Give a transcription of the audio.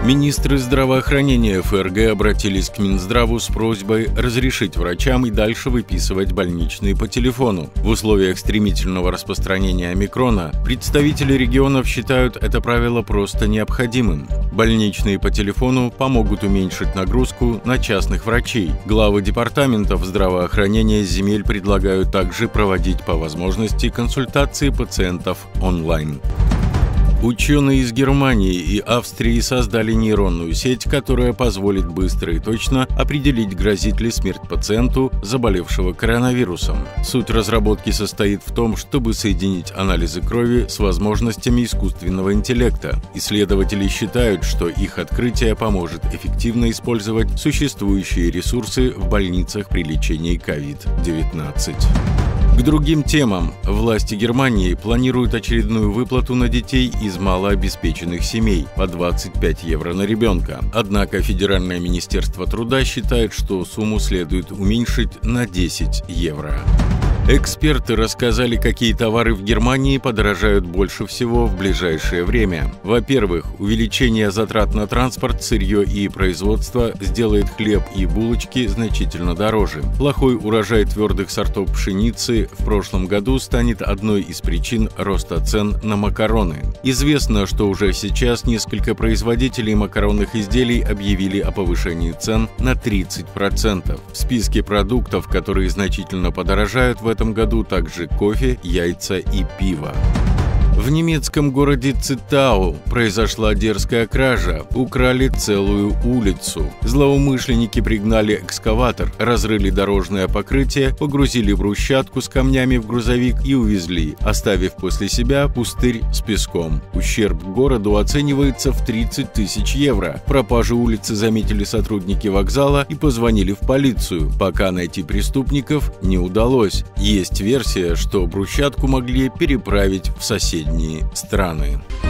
Министры здравоохранения ФРГ обратились к Минздраву с просьбой разрешить врачам и дальше выписывать больничные по телефону. В условиях стремительного распространения омикрона представители регионов считают это правило просто необходимым. Больничные по телефону помогут уменьшить нагрузку на частных врачей. Главы департаментов здравоохранения земель предлагают также проводить по возможности консультации пациентов онлайн. Ученые из Германии и Австрии создали нейронную сеть, которая позволит быстро и точно определить, грозит ли смерть пациенту, заболевшего коронавирусом. Суть разработки состоит в том, чтобы соединить анализы крови с возможностями искусственного интеллекта. Исследователи считают, что их открытие поможет эффективно использовать существующие ресурсы в больницах при лечении COVID-19. К другим темам. Власти Германии планируют очередную выплату на детей из малообеспеченных семей по 25 евро на ребенка. Однако Федеральное министерство труда считает, что сумму следует уменьшить на 10 евро. Эксперты рассказали, какие товары в Германии подорожают больше всего в ближайшее время. Во-первых, увеличение затрат на транспорт, сырье и производство сделает хлеб и булочки значительно дороже. Плохой урожай твердых сортов пшеницы в прошлом году станет одной из причин роста цен на макароны. Известно, что уже сейчас несколько производителей макаронных изделий объявили о повышении цен на 30%. В списке продуктов, которые значительно подорожают в этом году, также кофе, яйца и пиво. В немецком городе Цитау произошла дерзкая кража. Украли целую улицу. Злоумышленники пригнали экскаватор, разрыли дорожное покрытие, погрузили брусчатку с камнями в грузовик и увезли, оставив после себя пустырь с песком. Ущерб городу оценивается в 30 тысяч евро. Пропажу улицы заметили сотрудники вокзала и позвонили в полицию. Пока найти преступников не удалось. Есть версия, что брусчатку могли переправить в соседние страны.